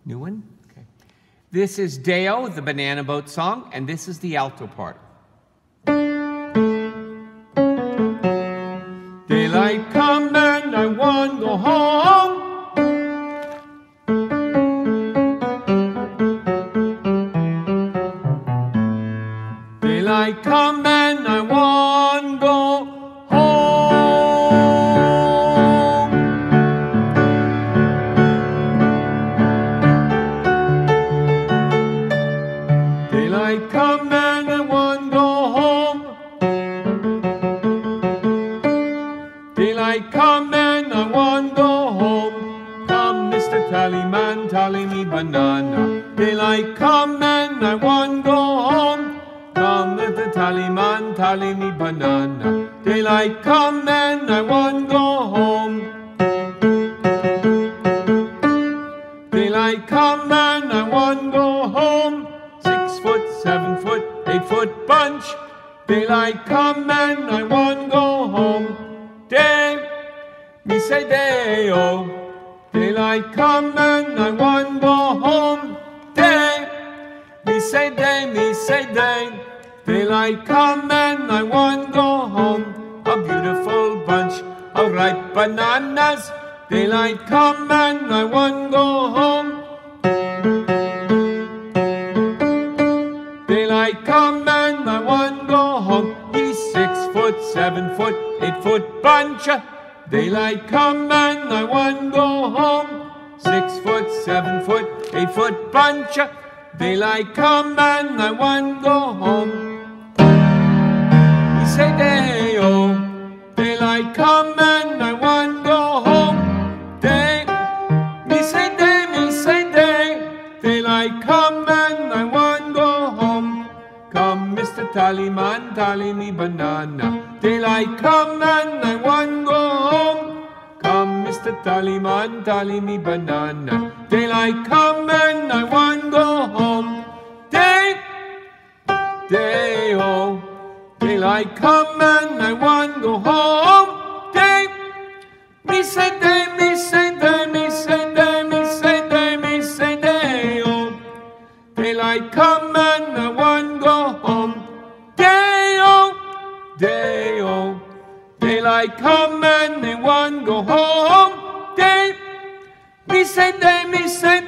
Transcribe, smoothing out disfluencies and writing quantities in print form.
New one? Okay. This is Deo, the Banana Boat song, and this is the alto part. Daylight come and I want to go home. Daylight come and I want to go home. Daylight come and I want to go home. Daylight come and I want to go home. Come, Mr. Tallyman, tally me banana. Daylight come and I want to go home. Come, Mr. Tallyman, tally me banana. Daylight come and I want to go home. Daylight come and I want to go home. 6 foot, 7 foot, 8 foot bunch. Daylight come and I want to go home. Day, me say day, oh. Daylight come and I want to go home. Day, me say day, me say day. Daylight come and I want to go home. A beautiful bunch of ripe bananas. Daylight come and I want to go home. Daylight come and I want to go home. He's 6 foot, 7 foot, 8 foot bunch. Daylight come and I want to go home. 6 foot, 7 foot, 8 foot bunch. Daylight come and I want to go home. Me say day, oh. Daylight come and I want to go home. Day, me say day, me say day. Daylight come and I want to go home. Come, Mr. Tallyman, tally me banana. Daylight come and I want to go home. Come, Mr. Tallyman, tally me banana. Daylight come and I want to go home. Day, day, oh. Daylight come and I want to go home. Day, me say day, me say day, me say day, me say day, me say day, oh. Daylight come and I want to go home. Day, oh, day, oh. Daylight come and I want to go home. Day, me say day, me say